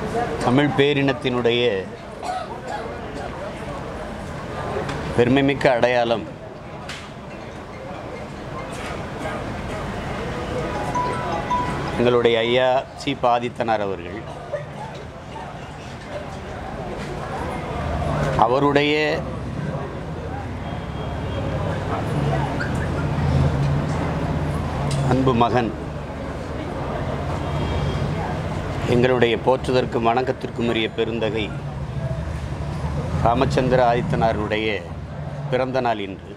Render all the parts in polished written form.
தமிழ் பேரினத்தினுடைய பெருமைமிக்க அடையாளம் எங்களுடைய ஐயா சி பாதித்தனார் அவர்கள். அவருடைய அன்பு மகன் எங்களுடைய போற்றுதற்கும் வணக்கத்திற்கும் உரிய பெருந்தகை ராமச்சந்திர ஆதித்தனாருடைய பிறந்த நாள் இன்று.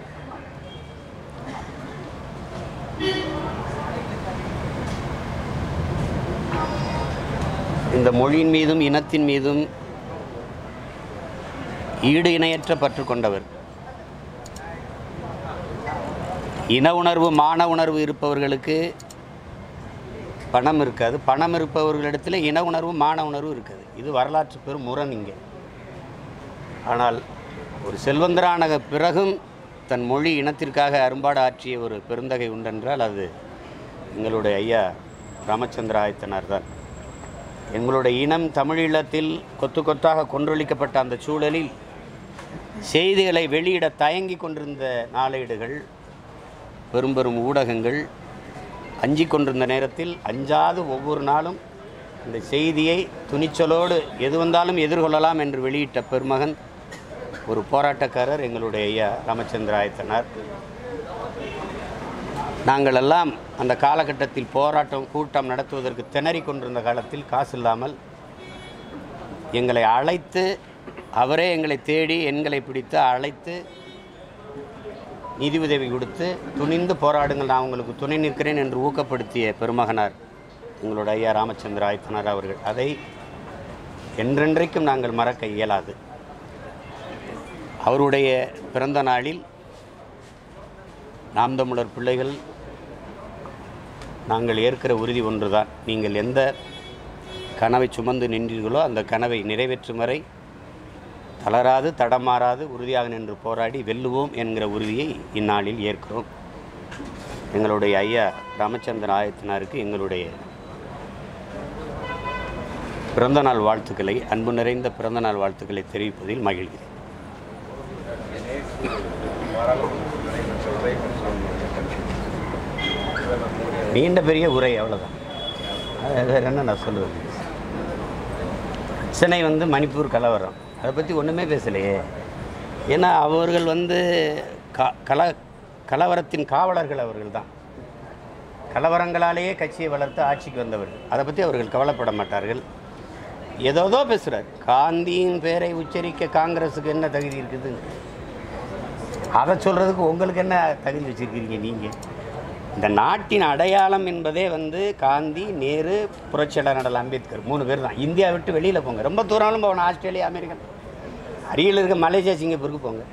இந்த மொழியின் மீதும் இனத்தின் மீதும் ஈடு இணையற்ற பற்று கொண்டவர். இன உணர்வு மான உணர்வு இருப்பவர்களுக்கு பணம் இருக்காது, பணம் இருப்பவர்களிடத்தில் இன உணர்வு மான உணர்வு இருக்காது. இது வரலாற்று பெரும் முரண் இங்கே. ஆனால் ஒரு செல்வந்தரான பிறகும் தன் மொழி இனத்திற்காக அரும்பாடு ஆற்றிய ஒரு பெருந்தகை உண்டென்றால் அது எங்களுடைய ஐயா ராமச்சந்திர ஆதித்தனார் தான். எங்களுடைய இனம் தமிழீழத்தில் கொத்து கொத்தாக கொன்றொழிக்கப்பட்ட அந்த சூழலில் செய்திகளை வெளியிட தயங்கி கொண்டிருந்த நாளேடுகள், பெரும் பெரும் ஊடகங்கள் அஞ்சி கொண்டிருந்த நேரத்தில் அஞ்சாது ஒவ்வொரு நாளும் இந்த செய்தியை துணிச்சலோடு எது வந்தாலும் எதிர்கொள்ளலாம் என்று வெளியிட்ட பெருமகன் ஒரு போராட்டக்காரர் எங்களுடைய ஐயா ராமச்சந்திர ஆதித்தனார். நாங்கள் எல்லாம் அந்த காலகட்டத்தில் கூட்டம் நடத்துவதற்கு திணறி கொண்டிருந்த காலத்தில் காசு இல்லாமல் எங்களை அழைத்து, அவரே எங்களை தேடி எண்களை பிடித்து அழைத்து நிதி உதவி கொடுத்து துணிந்து போராடுங்கள், நான் உங்களுக்கு துணை நிற்கிறேன் என்று ஊக்கப்படுத்திய பெருமகனார் எங்களோட ஐயா ராமச்சந்திர ஆதித்தனார் அவர்கள். அதை என்றென்றைக்கும் நாங்கள் மறக்க இயலாது. அவருடைய பிறந்த நாளில் நாம் தமிழர் பிள்ளைகள் நாங்கள் ஏற்கிற உறுதி ஒன்றுதான். நீங்கள் எந்த கனவை சுமந்து நின்றீர்களோ அந்த கனவை நிறைவேற்றும் வரை தளராது தடமாறாது உறுதியாக நின்று போராடி வெல்லுவோம் என்கிற உறுதியை இந்நாளில் ஏற்கிறோம். எங்களுடைய ஐயா ராமச்சந்திர ஆதித்தனாருக்கு எங்களுடைய பிறந்தநாள் வாழ்த்துக்களை, அன்பு நிறைந்த பிறந்தநாள் வாழ்த்துக்களை தெரிவிப்பதில் மகிழ்கிறேன். நீண்ட பெரிய உரை, அவ்வளோதான். வேறு என்ன நான் சொல்லுவேன். பிரச்சனை மணிப்பூர் கலவரம், அதை பற்றி ஒன்றுமே பேசலையே. ஏன்னா அவர்கள் கலவரத்தின் காவலர்கள் அவர்கள் தான். கலவரங்களாலேயே கட்சியை வளர்த்து ஆட்சிக்கு வந்தவர்கள். அதை பற்றி அவர்கள் கவலைப்பட மாட்டார்கள். ஏதோதோ பேசுகிறார். காந்தியின் பேரை உச்சரிக்க காங்கிரஸுக்கு என்ன தகுதி இருக்குது? அதை சொல்கிறதுக்கு உங்களுக்கு என்ன தகுதி வச்சுருக்கிறீங்க நீங்கள்? இந்த நாட்டின் அடையாளம் என்பதே காந்தி, நேரு, புரட்சியாளர் அண்ணல் அம்பேத்கர் 3 பேர் தான். இந்தியா விட்டு வெளியில் போங்க, ரொம்ப தூரம்லாம் போகணும். ஆஸ்திரேலியா, அமெரிக்கா, அருகில் இருக்க மலேசியா, சிங்கப்பூருக்கு போங்க.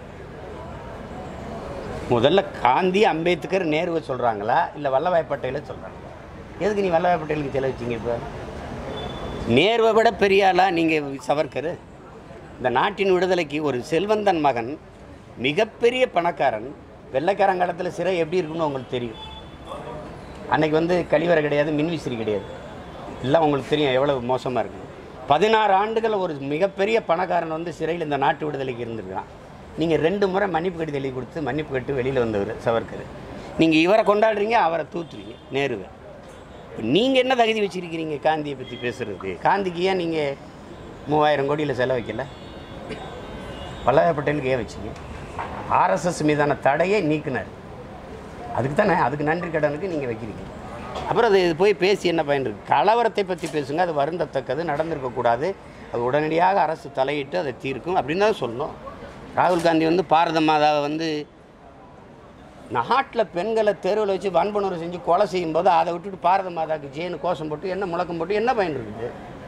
முதல்ல காந்தி, அம்பேத்கர், நேருவை சொல்கிறாங்களா இல்லை வல்லபாய் பட்டேலை சொல்கிறாங்களா? எதுக்கு நீ வல்லபாய் பட்டேலுக்கு செலவிச்சிங்க? இப்போ நேருவை விட பெரிய ஆளா நீங்கள் சவர்கர்? இந்த நாட்டின் விடுதலைக்கு ஒரு செல்வந்தன் மகன், மிகப்பெரிய பணக்காரன், வெள்ளைக்காரங்காலத்தில் சிறை எப்படி இருக்குன்னு உங்களுக்கு தெரியும். அன்றைக்கி கழிவறை கிடையாது, மின்விசிறி கிடையாது. எல்லாம் உங்களுக்கு தெரியும் எவ்வளவு மோசமாக இருக்குது. 16 ஆண்டுகள் ஒரு மிகப்பெரிய பணக்காரன் சிறையில் இந்த நாட்டு விடுதலைக்கு இருந்திருக்கிறான். நீங்கள் 2 முறை மன்னிப்பு கடிதம் எழுதி கொடுத்து மன்னிப்பு கட்டு வெளியில் வந்தவர் சவர்கர். நீங்கள் இவரை கொண்டாடுறீங்க, அவரை தூத்துறீங்க, நேருவை. நீங்கள் என்ன தகுதி வச்சுருக்கிறீங்க காந்தியை பற்றி பேசுகிறதுக்கு? காந்திக்கு ஏன் நீங்கள் 3000 கோடியில் செலவைக்கல? வல்லபாய் பட்டேலுக்கு ஏன் வச்சிங்க? ஆர்எஸ்எஸ் மீதான தடையை நீக்கினார். அதுக்கு தானே, அதுக்கு நன்றி கடனுக்கு நீங்கள் வைக்கிறீங்க. அப்புறம் அது போய் பேசி என்ன பயன் இருக்குது? கலவரத்தை பற்றி பேசுங்க, அது வருந்தத்தக்கது, நடந்திருக்கக்கூடாது, அது உடனடியாக அரசு தலையிட்டு அதை தீர்க்கும் அப்படின்னு தான் சொல்லணும். ராகுல் காந்தி பாரத மாதாவை நாட்டில் பெண்களை தெருவில் வச்சு வன்புணர்வு செஞ்சு கொலை செய்யும்போது அதை விட்டுட்டு பாரத மாதாவுக்கு ஜெயினு கோஷம் போட்டு என்ன முழக்கம் போட்டு என்ன பயன் இருக்குது?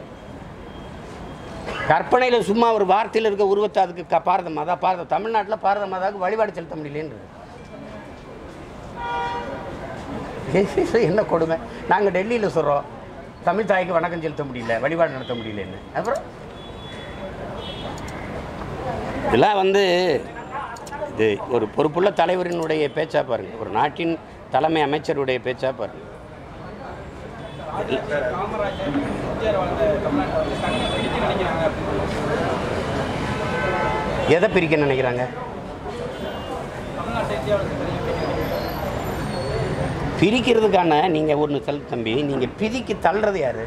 கற்பனையில் சும்மா ஒரு வார்த்தையில் இருக்க உருவத்தை அதுக்கு பாரத மாதா, தமிழ்நாட்டில் பாரத மாதாவுக்கு வழிபாடு செலுத்த முடியலன்றது என்ன கொடுமை. நாங்கள் டெல்லியில் சொல்கிறோம் தமிழ் தாய்க்கு வணக்கம் செலுத்த முடியல, வழிபாடு நடத்த முடியலன்னு. அப்புறம் இதெல்லாம் இது ஒரு பொறுப்புள்ள தலைவரினுடைய பேச்சா பாருங்கள், ஒரு நாட்டின் தலைமை அமைச்சருடைய பேச்சா பாருங்கள். எதை பிரிக்க நினைக்கிறாங்க? பிரிக்கிறதுக்கான நீங்கள் ஒன்று தம்பி, நீங்கள் பிரிக்கி தள்ளுறது யார்?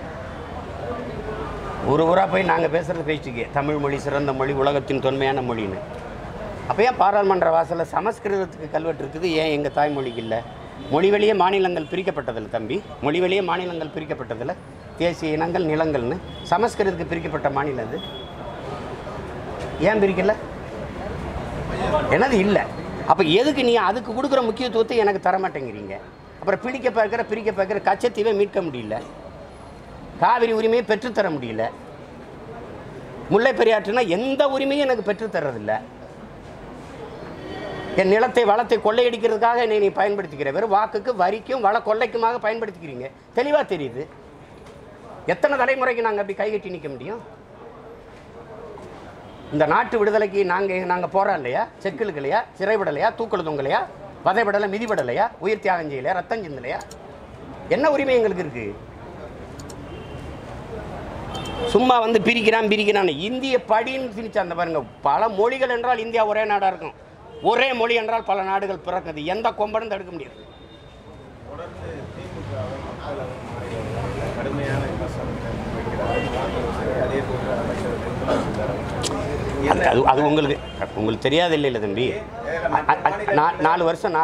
ஒரு ஊராக போய் நாங்கள் பேசுகிறது பேசிட்டுக்கே தமிழ் மொழி சிறந்த மொழி, உலகத்தின் தொன்மையான மொழின்னு. அப்போ ஏன் பாராளுமன்ற வாசலில் சமஸ்கிருதத்துக்கு கல்வெட்டு இருக்குது, ஏன் எங்கள் தாய்மொழிக்கு இல்லை? மொழி வழியே மாநிலங்கள் பிரிக்கப்பட்டதில்லை தம்பி, மொழி வழியே மாநிலங்கள் பிரிக்கப்பட்டதில்லை. தேசிய இனங்கள் நிலங்கள்னு சமஸ்கிருதத்துக்கு பிரிக்கப்பட்ட மாநிலம் அது. ஏன் பிரிக்கலை? என்னது இல்லை. அப்போ எதுக்கு நீ அதுக்கு கொடுக்குற முக்கியத்துவத்தை எனக்கு தரமாட்டேங்கிறீங்க? அப்புறம் பிரிக்க பார்க்குற கச்சத்தீவை மீட்க முடியல, காவிரி உரிமையை பெற்றுத்தர முடியல, முல்லை பெரியாற்றுனா எந்த உரிமையும் எனக்கு பெற்றுத்தர்றதில்லை. என் நிலத்தை வளத்தை கொள்ளையடிக்கிறதுக்காக என்னை நீ பயன்படுத்திக்கிற, வெறும் வாக்குக்கு வரிக்கும் வள கொள்ளைக்குமாக பயன்படுத்திக்கிறீங்க. தெளிவாக தெரியுது. எத்தனை தலைமுறைக்கு நாங்கள் அப்படி கைகட்டி நிற்க முடியும்? இந்த நாட்டு விடுதலைக்கு நாங்கள் போகிறோம் இல்லையா? செக்கிலுக்கலையா, சிறைப்படலையா, தூக்கல் தொங்கலையா, வதைப்படலை, மிதிப்படலையா, உயிர் தியாகம் செய்யலையா, ரத்தம் சிந்தலையா? என்ன உரிமை எங்களுக்கு இருக்குது? சும்மா வந்து பிரிக்கிறான். இந்திய படின்னு திணிச்சு அந்த பாருங்க, பல மொழிகள் என்றால் இந்தியா ஒரே நாடாக இருக்கும், ஒரே மொழி என்றால் பல நாடுகள் பிறக்குது. எந்த கொம்பனும் தடுக்க முடியாது. அது உங்களுக்கு தெரியாது இல்லை தம்பி. 4 வருஷம்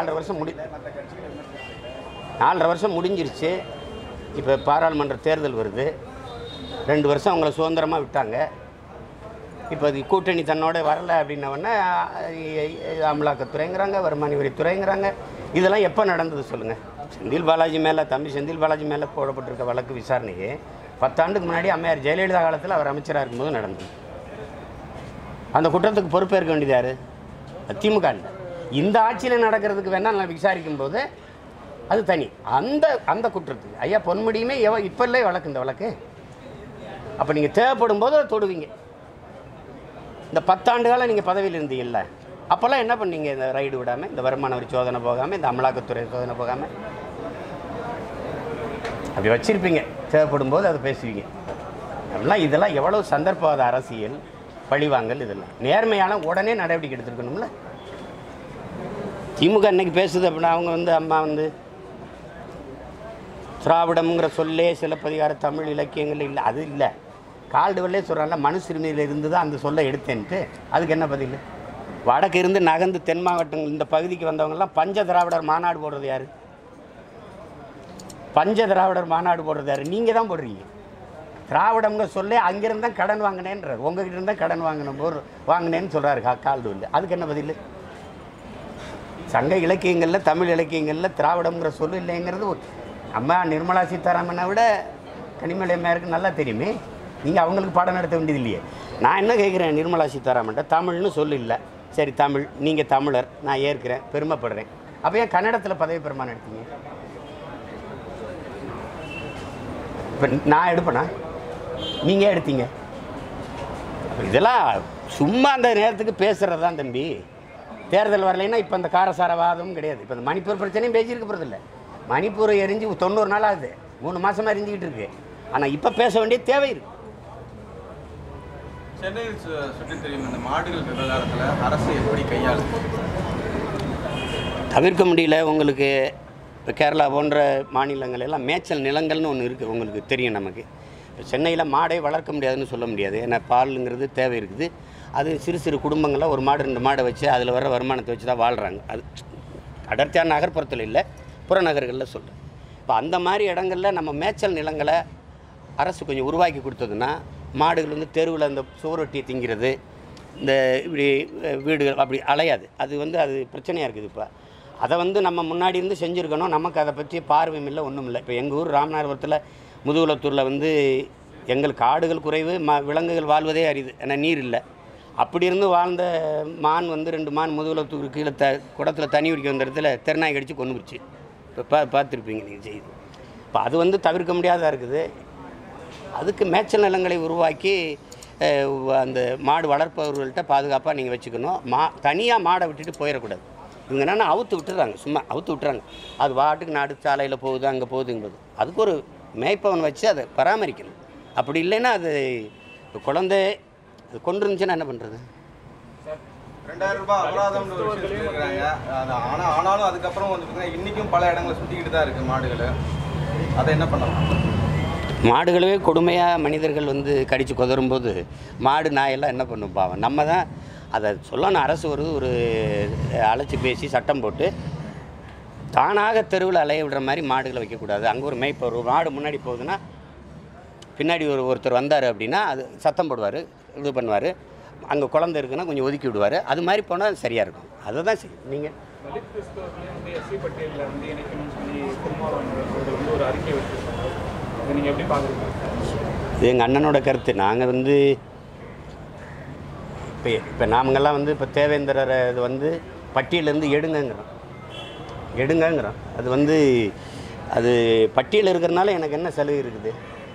4.5 வருஷம் முடிஞ்சிருச்சு. இப்போ பாராளுமன்ற தேர்தல் வருது. 2 வருஷம் அவங்கள சுதந்திரமாக விட்டாங்க. இப்போ அது கூட்டணி தன்னோட வரலை அப்படின்னவொடனே அமலாக்கத்துறைங்கிறாங்க, வருமான வரித்துறைங்கிறாங்க. இதெல்லாம் எப்போ நடந்தது சொல்லுங்கள்? தம்பி செந்தில் பாலாஜி மேலே போடப்பட்டிருக்க வழக்கு விசாரணையே 10 ஆண்டுக்கு முன்னாடி அம்மையார் ஜெயலலிதா காலத்தில் அவர் அமைச்சராக இருக்கும்போது நடந்தது. அந்த குற்றத்துக்கு பொறுப்பேற்க வேண்டியது யார்? திமுக இல்லை. இந்த ஆட்சியில் நடக்கிறதுக்கு வேணால் நான் விசாரிக்கும் போது அது தனி. அந்த குற்றத்துக்கு ஐயா பொன்முடியுமே இப்போ இல்லை வழக்கு, இந்த வழக்கு. அப்போ நீங்கள் தேவைப்படும் போது அதை தொடுவீங்க. இந்த 10 ஆண்டு காலம் நீங்கள் பதவியில் இருந்தீங்கல்ல, அப்போல்லாம் என்ன பண்ணீங்க? இந்த ரைடு விடாமல், இந்த வருமான வரி சோதனை போகாமல், இந்த அமலாக்கத்துறை சோதனை போகாமல் அப்படி வச்சுருப்பீங்க. தேவைப்படும் போது அதை பேசுவீங்க. அப்படிலாம் இதெல்லாம் எவ்வளோ சந்தர்ப்பவாத அரசியல், பழிவாங்கல், இதெல்லாம் நேர்மையான உடனே நடவடிக்கை எடுத்துருக்கணும்ல. திமுக அன்னைக்கு பேசுது அப்படின்னா அவங்க அம்மா திராவிடம்ங்கிற சொல்லே சிலப்பதிகார தமிழ் இலக்கியங்கள் இல்லை, அது இல்லை. கால்டுவல்லே சொல்கிறாங்கல்ல, மனுசிறுமையில் இருந்து தான் அந்த சொல்லை எடுத்தேன்ட்டு. அதுக்கு என்ன பதில்? வடக்கு இருந்து நகர்ந்து தென் மாவட்டங்கள் இந்த பகுதிக்கு வந்தவங்கெல்லாம் பஞ்ச திராவிடர் மாநாடு போடுறது யார்? நீங்கள் தான் போடுறீங்க. திராவிடம்ங்க சொல்லே அங்கேருந்து தான் கடன் வாங்கினேன்றார், உங்ககிட்ட இருந்தால் கடன் வாங்கினேன்னு சொல்கிறாரு கால்டுவல். அதுக்கு என்ன பதில்? சங்க இலக்கியங்களில், தமிழ் இலக்கியங்களில் திராவிடம்ங்கிற சொல்லு இல்லைங்கிறது அம்மா நிர்மலா சீதாராமனை விட கனிமொழி அம்மையாருக்கு நல்லா தெரியுமே. நீங்கள் அவங்களுக்கு பாடம் நடத்த வேண்டியது இல்லையே. நான் என்ன கேட்குறேன், நிர்மலா சீதாராமன்ட்ட தமிழ்னு சொல்லு இல்லை, சரி தமிழ், நீங்கள் தமிழர், நான் ஏற்கிறேன், பெருமைப்படுறேன். அப்போ ஏன் கன்னடத்தில் பதவி பிரமாணம் எடுத்தீங்க? இப்போ நான் எடுப்பேனா? நீங்கள் எடுத்தீங்க. இதெல்லாம் சும்மா அந்த நேரத்துக்கு பேசுகிறது தான் தம்பி. தேர்தல் வரலைன்னா இப்போ அந்த காரசாரவாதமும் கிடையாது. இப்போ இந்த மணிப்பூர் பிரச்சனையும் பேசியிருக்க போகிறதில்ல. மணிப்பூரை எரிஞ்சு 90 நாள் ஆகுது, 3 மாதமாக எரிஞ்சிக்கிட்டு இருக்கு. ஆனால் இப்போ பேச வேண்டிய தேவை இருக்குது. சென்னையில் சுற்றி தெரியும் இந்த மாடுகள் விவகாரத்தில் அரசு எப்படி கையாளு? தவிர்க்க முடியல. உங்களுக்கு இப்போ கேரளா போன்ற மாநிலங்கள் எல்லாம் மேய்ச்சல் நிலங்கள்னு ஒன்று இருக்குது, உங்களுக்கு தெரியும். நமக்கு இப்போ சென்னையில் மாடை வளர்க்க முடியாதுன்னு சொல்ல முடியாது. ஏன்னா பாலுங்கிறது தேவை இருக்குது. அது சிறு குடும்பங்களில் 1 மாடு 2 மாடை வச்சு அதில் வர வருமானத்தை வச்சு தான் வாழ்கிறாங்க. அது அடர்த்தியான நகர்ப்புறத்தில் இல்லை, புறநகர்களில் சொல்கிறேன். இப்போ அந்த மாதிரி இடங்களில் நம்ம மேய்ச்சல் நிலங்களை அரசு கொஞ்சம் உருவாக்கி கொடுத்ததுன்னா மாடுகள் தெருவில் அந்த சுவரொட்டியை திங்கிறது, இந்த இப்படி வீடுகள் அப்படி அலையாது. அது பிரச்சனையாக இருக்குது. இப்போ அதை நம்ம முன்னாடி இருந்து செஞ்சுருக்கணும். நமக்கு அதை பற்றி பார்வையும் இல்லை, ஒன்றும் இல்லை. இப்போ எங்கள் ஊர் ராமநாதபுரத்தில் முதுகுலத்தூரில் எங்களுக்கு காடுகள் குறைவு, விலங்குகள் வாழ்வதே அரிது, ஏன்னா நீர் இல்லை. அப்படி இருந்து வாழ்ந்த மான் 2 மான் முதுகுலத்தூர் கீழே குடத்தில் தண்ணி குடிக்க வந்த இடத்துல தெருநாய் கடிச்சு கொண்டு போச்சு. இப்போ பார்த்துருப்பீங்க நீங்கள் செய்தி. இப்போ அது தவிர்க்க முடியாததாக இருக்குது. அதுக்கு மேய்ச்சல் நிலங்களை உருவாக்கி அந்த மாடு வளர்ப்பவர்கள்ட்ட பாதுகாப்பாக நீங்கள் வச்சுக்கணும். தனியாக மாடை விட்டுட்டு போயிடக்கூடாது. இவங்க என்னென்னா அவுத்து விட்டுறாங்க, சும்மா அவுத்து விட்டுறாங்க. அது வாட்டுக்கு நாடு சாலையில் போகுது, அங்கே போகுதுங்கும்போது அதுக்கு ஒரு மேய்ப்பவன் வச்சு அதை பராமரிக்கணும். அப்படி இல்லைன்னா அது குழந்தை அது கொண்டு இருந்துச்சுன்னா என்ன பண்ணுறது? 2000 ரூபாய் அபராதம்னு ஒரு விஷயம் சொல்லியிருக்காங்க. ஆனாலும் அதுக்கப்புறம் வந்து பார்த்தீங்கன்னா இன்றைக்கும் பல இடங்களை சுற்றிக்கிட்டு தான் இருக்குது மாடுகள். அதை என்ன பண்ணலாம்? மாடுகளவே கொடுமையாக மனிதர்கள் வந்து கடித்து குதறும்போது மாடு நாயெல்லாம் என்ன பண்ணும் பாவம்? நம்ம தான் அதை சொல்லணும். அரசு ஒரு அழைச்சி பேசி சட்டம் போட்டு தானாக தெருவில் அலைய விடுற மாதிரி மாடுகளை வைக்கக்கூடாது. அங்கே ஒரு மேய்ப்பவர் ஒரு மாடு முன்னாடி போகுதுன்னா பின்னாடி ஒருத்தர் வந்தார் அப்படின்னா அது சத்தம் போடுவார், இது பண்ணுவார். அங்கே குழந்தை இருக்குன்னா கொஞ்சம் ஒதுக்கி விடுவார். அது மாதிரி போனால் அது சரியாக இருக்கும். அதை தான் செய்யும். நீங்கள் எஸ்சி பட்டியலில் வந்து இணைக்கணும்னு சொல்லி வந்து ஒரு அறிக்கை வச்சுருக்காங்க. அதை நீங்கள் எப்படி பார்க்குறீங்க? இது எங்கள் அண்ணனோட கருத்து. நாங்கள் வந்து இப்போ நாமங்கள்லாம் வந்து இப்போ தேவேந்திரரை இது வந்து பட்டியலேருந்து எடுங்கங்கிறோம். அது வந்து அது பட்டியல் இருக்கிறனால எனக்கு என்ன சலுகை இருக்குது?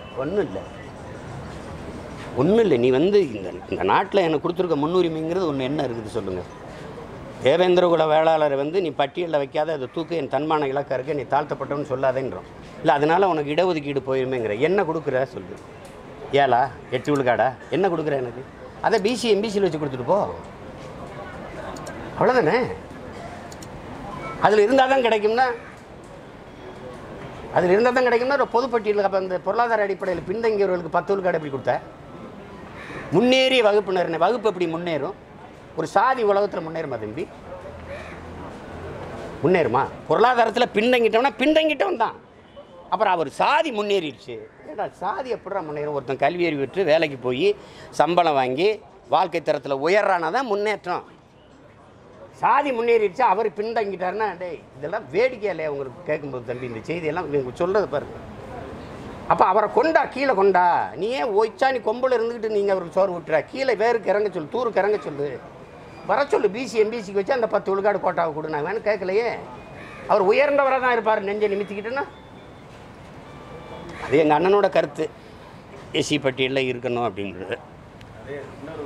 ஒன்றும் இல்லை. நீ வந்து இந்த நாட்டில் எனக்கு கொடுத்துருக்க முன்னுரிமைங்கிறது ஒன்று என்ன இருக்குது சொல்லுங்கள்? தேவேந்திர குல வேளாளரை வந்து நீ பட்டியலில் வைக்காத அதை தூக்கு என் தன்மான இலக்காக இருக்க, நீ தாழ்த்தப்பட்டவன்னு சொல்லாதேன்றோம். இல்லை அதனால் உனக்கு இடஒதுக்கீடு போயிருமேங்கிற. என்ன கொடுக்குற சொல்லு? 7 8 விழுக்காடா என்ன கொடுக்குற எனக்கு? அதை பிசி எம்பிசியில் வச்சு கொடுத்துட்டு போ, அவ்வளோதானே. அதில் இருந்தால் தான் கிடைக்கும்னா ஒரு பொதுப்பட்டியலில் அப்போ அந்த பொருளாதார அடிப்படையில் பின்தங்கியவர்களுக்கு 10 விழுக்காடு எப்படி கொடுத்த? முன்னேறிய வகுப்பினர் வகுப்பு எப்படி முன்னேறும்? ஒரு சாதி உலகத்தில் முன்னேறுமா தம்பி? முன்னேறுமா? பொருளாதாரத்தில் பின்தங்கிட்டவன் தான். அப்புறம் அவர் சாதி முன்னேறிடுச்சு. ஏடா சாதி எப்படா முன்னேறும்? ஒருத்தன் கல்வி அறிவு பெற்று வேலைக்கு போய் சம்பளம் வாங்கி வாழ்க்கை தரத்தில் உயர்றானா தான் முன்னேற்றம். சாதி முன்னேறிடுச்சு, அவர் பின்தங்கிட்டாருன்னா டேய் இதெல்லாம் வேடிக்கை இல்லையா உங்களுக்கு கேட்கும்போது தம்பி? இந்த செய்தியெல்லாம் நீங்கள் சொல்கிறது பாருங்க. அப்போ அவரை கொண்டா, கீழே கொண்டா. நீ ஏன் ஒய்ச்சா நீ கொம்பில் இருந்துக்கிட்டு நீங்கள் அவருக்கு சோறு விட்டுற? கீழே வேருக்கு இறங்க சொல்லு, தூருக்கு இறங்க சொல்லு, வர சொல்லு. பிசி எம்பிசிக்கு வச்சு அந்த 10 விழுக்காடு கோட்டாவை கொடு. நான் வேணும் கேட்கலையே. அவர் உயர்ந்தவராக தான் இருப்பார் நெஞ்சை நிமித்திக்கிட்டுன்னா. அது எங்கள் அண்ணனோட கருத்து. எஸ்சி பட்டியலில் இருக்கணும் அப்படின்றது. அதே இன்னொரு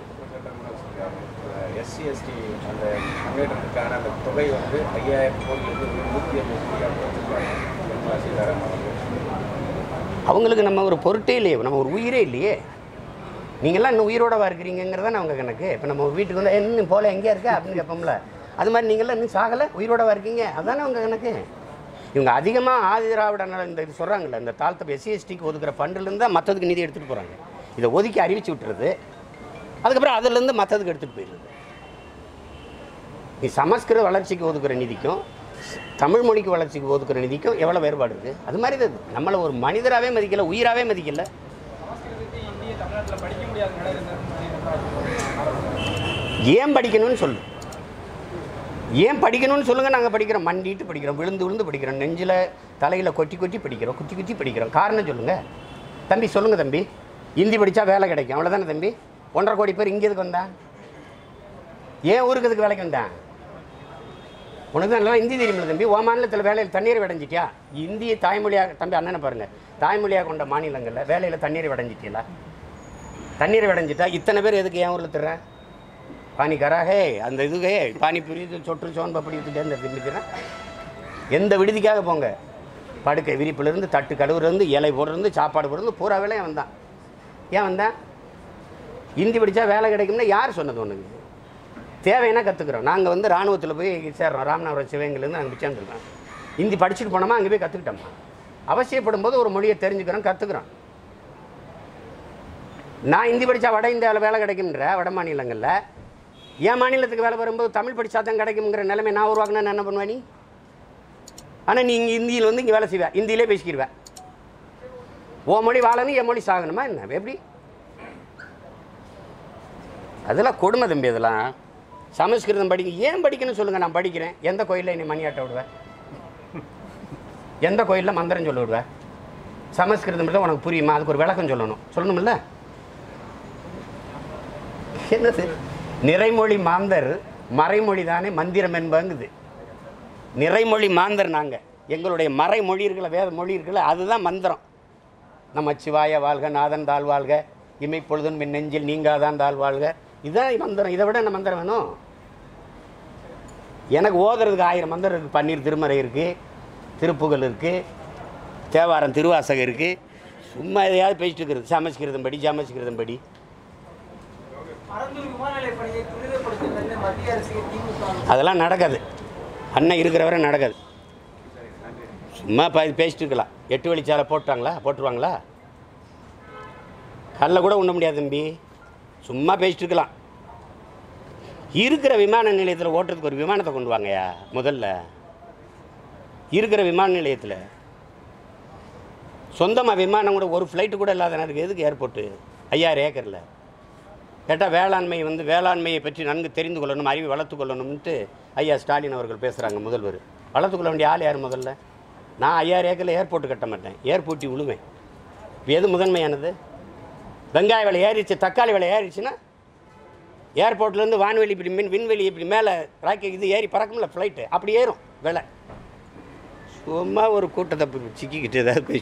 எஸ்சி எஸ்டி அந்த முன்னேற்றத்துக்கான அந்த தொகை வந்து 5000 கோடியிலிருந்து 150 கோடி அவங்களுக்கு நம்ம ஒரு பொருட்டே இல்லையே, நம்ம ஒரு உயிரே இல்லையே. நீங்கள்லாம் இன்னும் உயிரோடவா இருக்கிறீங்கிறதானே அவங்க கணக்கு. இப்போ நம்ம வீட்டுக்கு வந்து இன்னும் போல எங்கேயா இருக்கா அப்படின்னு கேட்போம்ல, அது மாதிரி நீங்கள்லாம் இன்னும் சாகலை, உயிரோடவா இருக்கீங்க, அதுதானே அவங்க கணக்கு. இவங்க அதிகமாக ஆதிதிராவிட இந்த இது சொல்கிறாங்கல்ல, இந்த தாழ்த்த எஸ்சி எஸ்டிக்கு ஒதுக்குற ஃபண்டுலேருந்து தான் மற்றதுக்கு நிதி எடுத்துகிட்டு போகிறாங்க. இதை ஒதுக்கி அறிவிச்சு விட்டுறது, அதுக்கப்புறம் அதிலேருந்து மற்றதுக்கு எடுத்துகிட்டு போயிடுறது. நீ சமஸ்கிருத வளர்ச்சிக்கு ஒதுக்குற நிதிக்கும் தமிழ் மொழிக்கு வளர்ச்சிக்கு ஒதுக்குற நிதிக்கும் எவ்வளோ வேறுபாடு இருக்குது? அது மாதிரி தான் நம்மளை ஒரு மனிதராகவே மதிக்கலை, உயிராகவே மதிக்கலை. ஏன் படிக்கணும்னு சொல்லு, ஏன் படிக்கணும்னு சொல்லுங்கள். நாங்கள் படிக்கிறோம், மண்டிட்டு படிக்கிறோம், விழுந்து விழுந்து படிக்கிறோம், நெஞ்சில் தலையில் கொட்டி கொட்டி படிக்கிறோம், குத்தி குத்தி படிக்கிறோம். காரணம் சொல்லுங்கள் தம்பி, சொல்லுங்கள் தம்பி. ஹிந்தி படித்தா வேலை கிடைக்கும், அவ்வளோதானே தம்பி. 1.5 கோடி பேர் இங்கே எதுக்கு வந்தான்? ஏன் ஊருக்கு எதுக்கு வேலைக்கு வந்தான்? உனக்கு தான் நல்லா ஹிந்தி தெரியுமில்ல தம்பி. ஓ மாநிலத்தில் வேலையில் தண்ணீர் விடைஞ்சிட்டியா? இந்திய தாய்மொழியாக தம்பி அண்ணனை பாருங்கள், தாய்மொழியாக கொண்ட மாநிலங்களில் வேலையில் தண்ணீர் விடைஞ்சிட்டியலா? தண்ணீர் விடைஞ்சிட்டா இத்தனை பேர் எதுக்கு என் ஊரில் தர்றேன்? பானிக்காராகே அந்த இதுகே பானிபுரி சொட்டு சோன் பப்படி விட்டுட்டேன்னு எந்த விடுதிக்காக போங்க, படுக்கை விரிப்புலேருந்து தட்டு கழுவுலேருந்து இலை போடுறது சாப்பாடு போடுறது பூரா வேலையும் வந்தான். ஏன் வந்தேன்? ஹிந்தி படித்தா வேலை கிடைக்கும்னா யார் சொன்னது? ஒன்றுங்க தேவைன்னா கற்றுக்குறோம். நாங்கள் வந்து இராணுவத்தில் போய் சேர்றோம், ராமநாதபுரம் சிவகங்கையிலேருந்து நாங்கள் பிச்சாந்துருக்கோம். ஹிந்தி படிச்சுட்டு போனோமா, அங்கே போய் கற்றுக்கிட்டோம்மா. அவசியப்படும் போது ஒரு மொழியை தெரிஞ்சுக்கிறோம், கற்றுக்குறோம். நான் ஹிந்தி படித்தா வட இந்தியாவில் வேலை கிடைக்கும்ன்ற வட மாநிலங்களில், என் மாநிலத்துக்கு வேலை வரும்போது தமிழ் படித்தா தான் கிடைக்குங்கிற நிலைமை நான் உருவாக்குனா என்ன பண்ணுவேன் நீ? ஆனால் நீ இங்கே ஹிந்தியில் வந்து இங்கே வேலை செய்வேன், ஹிந்தியிலே பேசிக்கிடுவேன். ஓ மொழி வாழணும், என் மொழி சாகணுமா என்ன? எப்படி? அதெல்லாம் கொடுமை தம்பி. அதெல்லாம் சமஸ்கிருதம் படிக்க ஏன் படிக்கணும்னு சொல்லுங்கள். நான் படிக்கிறேன். எந்த கோயிலில் என்னை மணியாட்ட விடுவேன்? எந்த கோயிலில் மந்திரம் சொல்ல விடுவேன்? சமஸ்கிருதம் தான் உனக்கு புரியுமா? அதுக்கு ஒரு விளக்கம் சொல்லணும்ல. என்னது நிறைமொழி மாந்தர் மறைமொழி தானே மந்திரம் என்பங்குது. நிறைமொழி மாந்தர் நாங்கள், எங்களுடைய மறைமொழி இருக்கல, வேத மொழி இருக்கல, அதுதான் மந்திரம். நம்ம சிவாய வாழ்க, நாதன் தாழ் வாழ்க, இமைப்பொழுதும் என் நெஞ்சில் நீங்காதான் தாழ் வாழ்க, இதுதான் மந்திரம். இதை விட என்ன மந்திரம் வேணும்? எனக்கு ஓதுறதுக்கு 1000 மந்திரம் இருக்குது. பன்னீர் திருமறை இருக்குது, திருப்புகழ் இருக்குது, தேவாரம் திருவாசகம் இருக்குது. சும்மா எதையாவது பேசிட்டு இருக்கிறது. சமைச்சிக்கிறதும் படி அதெல்லாம் நடக்காது. அண்ணன் இருக்கிறவரை நடக்காது. சும்மா பேசிட்டு இருக்கலாம். 8 வழிச்சாலை போட்டுருவாங்களா? கல்ல கூட உண்ண முடியாது தம்பி. சும்மா பேசிட்டு இருக்கலாம். இருக்கிற விமான நிலையத்தில் ஓட்டுறதுக்கு ஒரு விமானத்தை கொண்டு வாங்கயா. முதல்ல இருக்கிற விமான நிலையத்தில் சொந்தமாக விமானம் கூட ஒரு ஃப்ளைட்டு கூட இல்லாத நேரத்துக்கு எதுக்கு ஏர்போர்ட்டு? 5000 ஏக்கரில் கேட்டால் வேளாண்மையை பற்றி நன்கு தெரிந்து கொள்ளணும், அறிவை வளர்த்து கொள்ளணும்ன்ட்டு ஐயா ஸ்டாலின் அவர்கள் பேசுகிறாங்க. முதல்வர் வளர்த்துக்கொள்ள வேண்டிய ஆள் யார்? முதல்ல நான் 5000 ஏக்கரில் ஏர்போர்ட்டு கட்ட மாட்டேன், ஏர்போர்ட்டி விழுவேன். இப்போ எது முதன்மையானது? வெங்காய விலை ஏறிச்சு, தக்காளி விலை ஏறிச்சுன்னா ஏர்போர்ட்லேருந்து வான்வெளி இப்படி விண்வெளி இப்படி மேலே ராக்கெட் இது ஏறி பறக்கும்ல ஃப்ளைட்டு, அப்படி ஏறும் விலை. சும்மா ஒரு கூட்டத்தை சிக்கிக்கிட்டு ஏதாவது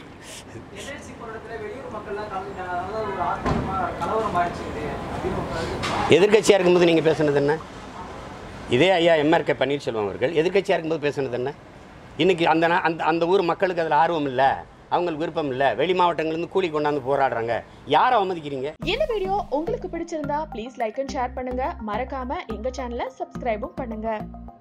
எதிர்கட்சியாக இருக்கும்போது நீங்கள் பேசுனது என்ன? இதே ஐயா எம்ஆர்கே பன்னீர்செல்வம் அவர்கள் எதிர்கட்சியாக இருக்கும்போது பேசுனது என்ன? இன்றைக்கி அந்த ஊர் மக்களுக்கு அதில் ஆர்வம் இல்லை, அவங்களுக்கு விருப்பம் இல்லை, வெளி மாவட்டங்கள்லேருந்து கூலி கொண்டாந்து போராடுறாங்க. யாரை அவமதிக்கிறீங்க? இந்த வீடியோ உங்களுக்கு பிடிச்சிருந்தா ப்ளீஸ் லைக் அண்ட் ஷேர் பண்ணுங்க. மறக்காம எங்க சேனலை சப்ஸ்கிரைபும் பண்ணுங்க.